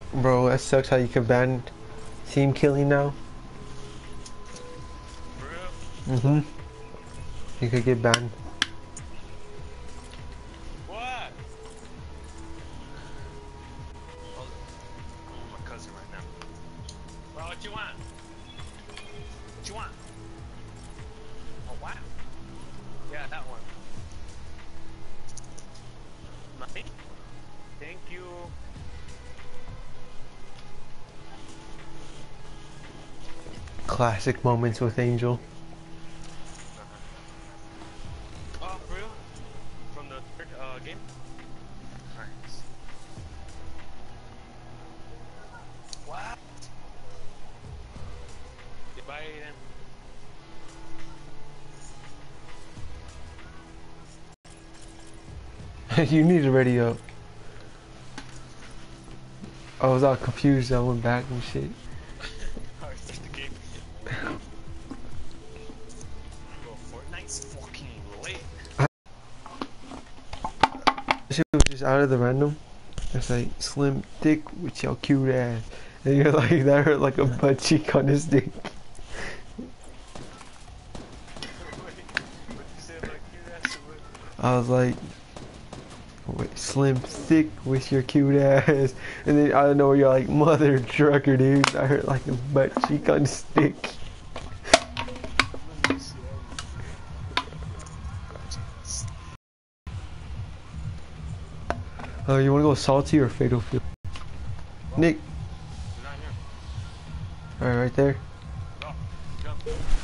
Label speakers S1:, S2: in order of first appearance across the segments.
S1: Bro, that sucks how you can ban team killing now.
S2: For real?
S1: Mm-hmm. You could get banned.
S2: What? Hold it. I'm with my cousin right now. Bro, what you want? What you want? Oh, wow. Yeah, that one. Money? Thank you.
S1: Classic moments with Angel.
S2: Oh, for real? From the third game? Nice. What? Goodbye, Aiden.
S1: You need to ready up. I was all confused. I went back and shit.
S2: Alright, start the game. Bro, Fortnite's fucking late.
S1: Shit was just out of the random. It's like slim, thick with your cute ass, and you're like that hurt like a butt cheek on his dick.
S2: Wait, what you say about cute ass or what?
S1: I was like, wait, slim, thick with your cute ass, and then I don't know where you're like mother trucker, dude. I hurt like a butt cheek on his dick. Oh, you wanna go salty or fatal field? Nick.
S2: They're not here.
S1: Alright, right there.
S2: Go. Jump.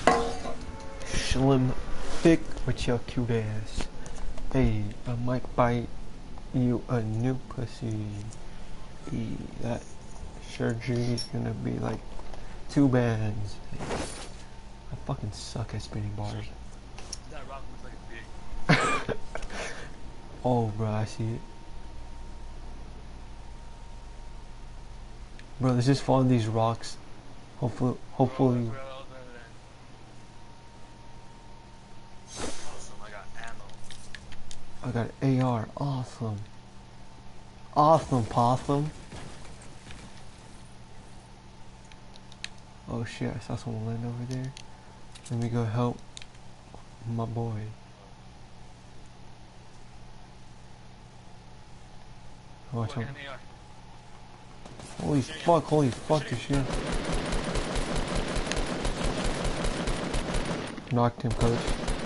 S1: Slim, thick with your cute ass. Hey, I might buy you a new pussy. Hey, that surgery is gonna be like 2 bands. I fucking suck at spinning bars.
S2: That rock looks like a pig.
S1: Oh, bro, I see it. Bro, let's just follow these rocks. Hopefully.
S2: Awesome, I got ammo.
S1: I got an AR. Awesome. Awesome, possum. Oh shit, I saw someone land over there. Let me go help my boy. Watch
S2: Look
S1: out.
S2: at an AR.
S1: Holy fuck, this shit. Knocked him, coach.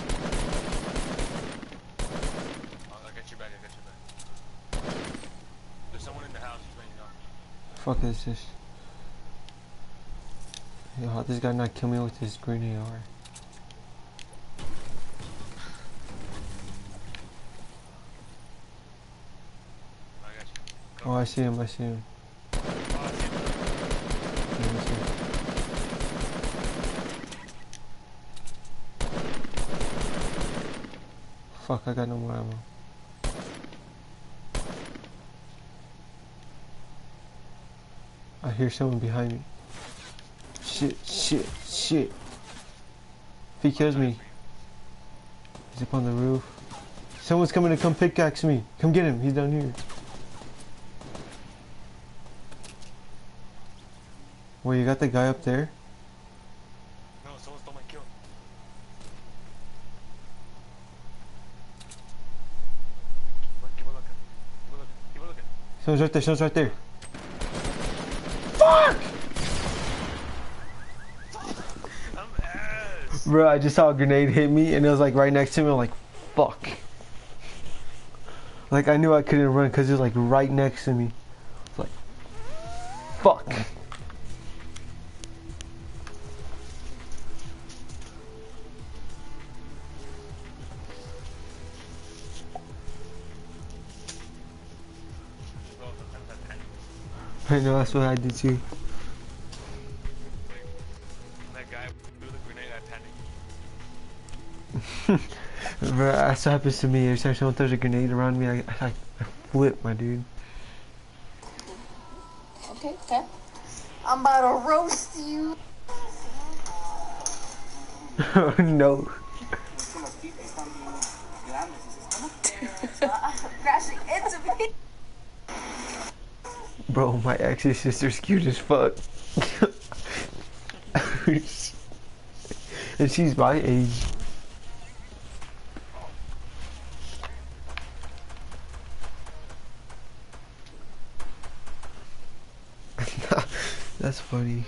S2: Oh, I got your back, I got your back. There's someone in the house who's laying down.
S1: Fuck is this? Yo, how this guy not kill me with his green AR?
S2: I got you.
S1: Oh, I see him, I see him.
S2: Oh, I see him.
S1: Yeah, I see him. Fuck, I got no more ammo. I hear someone behind me. Shit. If he kills me, he's up on the roof. Someone's coming to come pickaxe me. Come get him, he's down here. Wait, you got the guy up there?
S2: No, someone stole my kill. Look, keep a looking. Keep a looking. Keep a looking.
S1: Someone's right there. Fuck!
S2: I'm ass.
S1: Bro, I just saw a grenade hit me and it was like right next to me. I'm like, fuck. Like I knew I couldn't run because it was like right next to me. It's like, fuck.
S2: Bro, sometimes I panic.
S1: I know, that's what I did too.
S2: That guy threw the grenade, I panicked.
S1: Bro, that's what happens to me. Every time someone throws a grenade around me, I flip, my dude.
S3: Okay. I'm about to roast you.
S1: Oh no.
S3: Crashing into me.
S1: Bro, my ex's sister's cute as fuck. And she's my age. That's funny.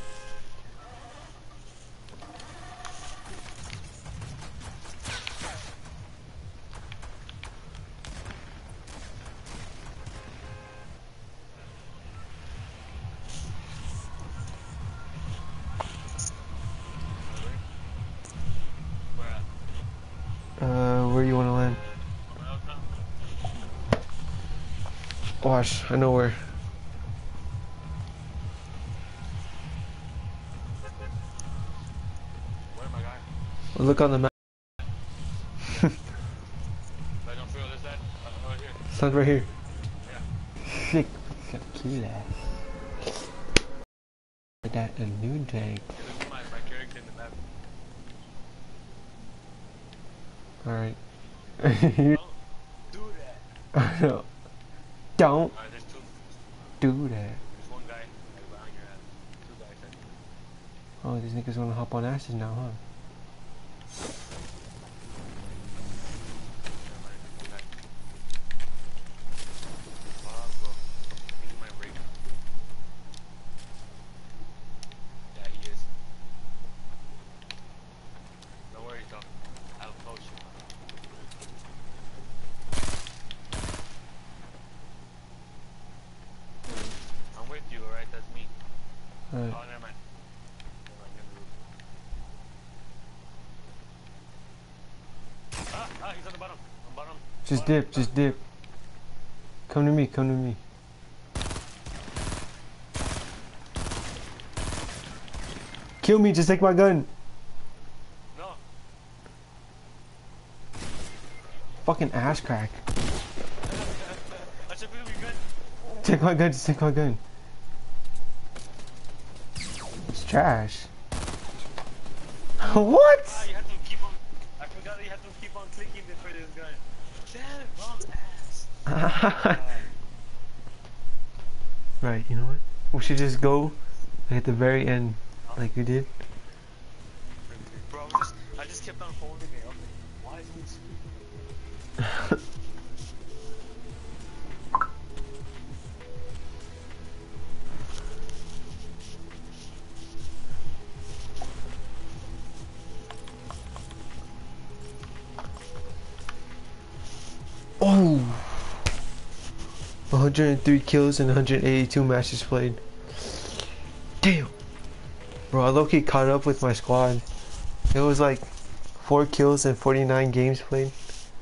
S1: Where you wanna land? Watch, I know where.
S2: Where am I going?
S1: Look on the map.
S2: I don't feel this that. Right here.
S1: Sounds right here.
S2: Yeah.
S1: Sick. Cute ass. That a new day.
S2: Yeah, look at my character in the map.
S1: Alright.
S2: Don't do that.
S1: I know. Don't
S2: Alright, there's two.
S1: do that.
S2: There's one guy like behind your ass. Two guys.
S1: Oh, these niggas wanna hop on asses now, huh?
S2: Never mind, one guy. Fuck, bro. He's in my break. Yeah, he is. Don't worry, though. I'll coach you. I'm with you, alright? That's me.
S1: Alright.
S2: Oh, never mind. Never mind, he's on the bottom. On bottom.
S1: Just
S2: Bottom,
S1: dip, just dip. Come to me, come to me. Kill me, just take my gun.
S2: No.
S1: Fucking ass crack.
S2: I should be good.
S1: Take my gun, just take my gun. It's trash. What?
S2: Ah, you have to keep on. I forgot that you have to keep on clicking for this gun. Damn it, wrong ass.
S1: Right, you know what? We should just go at the very end, like we did.
S2: Bro, I just kept on holding it. Okay, why is this?
S1: Oh! 103 kills and 182 matches played. Damn! Bro, I low-key caught up with my squad. It was like 4 kills and 49 games played.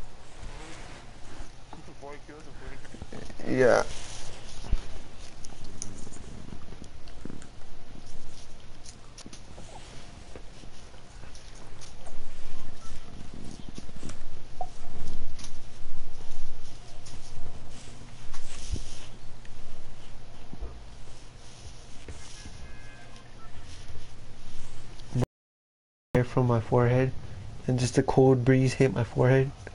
S2: 4 kills and 40.
S1: Yeah. From my forehead, and just a cold breeze hit my forehead.